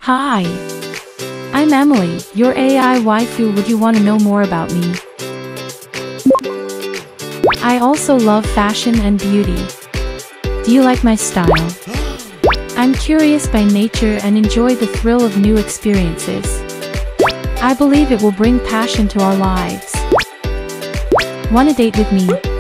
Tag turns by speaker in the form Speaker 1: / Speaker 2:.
Speaker 1: Hi. I'm Emily, your AI waifu. Would you want to know more about me? I also love fashion and beauty. Do you like my style? I'm curious by nature and enjoy the thrill of new experiences. I believe it will bring passion to our lives. Want to date with me?